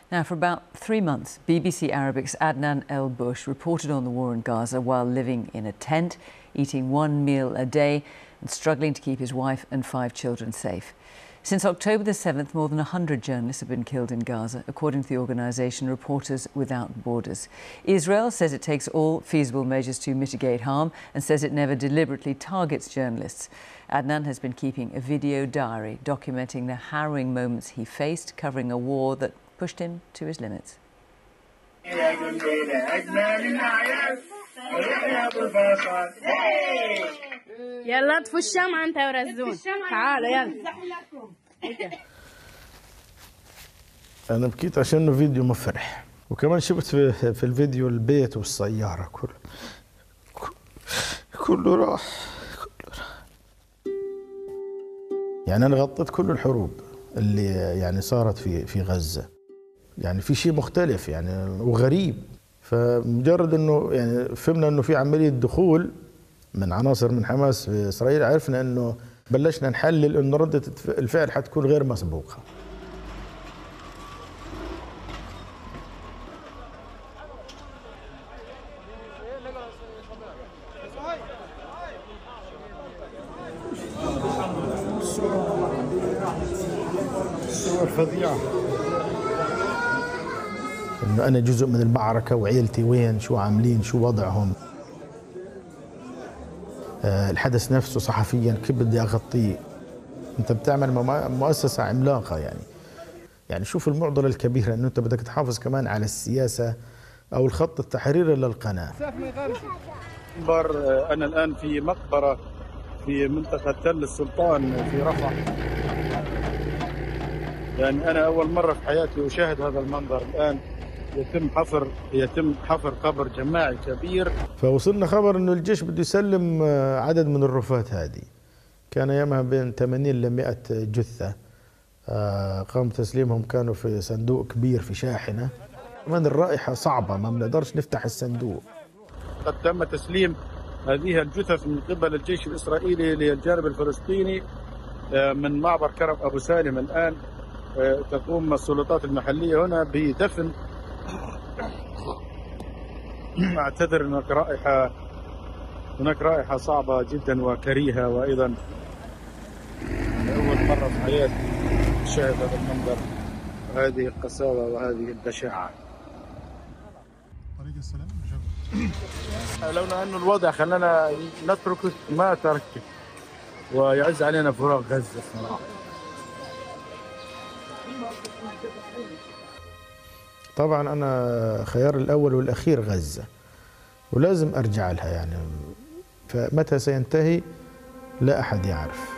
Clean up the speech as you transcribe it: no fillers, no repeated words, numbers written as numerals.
Now, for about 3 months, BBC Arabic's Adnan El Bush reported on the war in Gaza while living in a tent, eating one meal a day and struggling to keep his wife and 5 children safe. Since October the 7th, more than 100 journalists have been killed in Gaza, according to the organisation Reporters Without Borders. Israel says it takes all feasible measures to mitigate harm and says it never deliberately targets journalists. Adnan has been keeping a video diary documenting the harrowing moments he faced, covering a war that pushed him to his limits. يلا اطفوا الشمعة انت ورزون تعالوا يلا. انا بكيت عشان فيديو مفرح، وكمان شفت في الفيديو البيت والسيارة كله راح. يعني انا غطيت كل الحروب اللي يعني صارت في غزة. يعني في شيء مختلف يعني وغريب، فمجرد انه يعني فهمنا انه في عملية دخول من عناصر من حماس في إسرائيل، عرفنا أنه بلشنا نحلل أنه ردة الفعل حتكون غير مسبوقة. الصور فظيعة. أنه أنا جزء من المعركة وعيلتي وين، شو عاملين، شو وضعهم. الحدث نفسه صحفيا كيف بدي اغطيه؟ انت بتعمل مؤسسه عملاقه يعني شوف المعضله الكبيره انه انت بدك تحافظ كمان على السياسه او الخط التحريري للقناه. انا الان في مقبره في منطقه تل السلطان في رفح. يعني انا اول مره في حياتي اشاهد هذا المنظر. الان يتم حفر قبر جماعي كبير. فوصلنا خبر انه الجيش بده يسلم عدد من الرفات هذه. كان ايامها بين 80 ل 100 جثه. قام تسليمهم، كانوا في صندوق كبير في شاحنه. كمان الرائحه صعبه، ما بنقدرش نفتح الصندوق. قد تم تسليم هذه الجثث من قبل الجيش الاسرائيلي للجانب الفلسطيني من معبر كرم ابو سالم. الان تقوم السلطات المحليه هنا بدفن. اعتذر، هناك رائحة صعبة جدا وكريهة، وأيضا أول مرة في حياتي أشاهد هذا المنظر، هذه القساوة وهذه البشاعة. طريق السلام لولا أن الوضع خلانا نترك ما تركت، ويعز علينا فراغ غزة صراحة. طبعا أنا خيار الأول والأخير غزة، ولازم أرجع لها يعني، فمتى سينتهي لا أحد يعرف.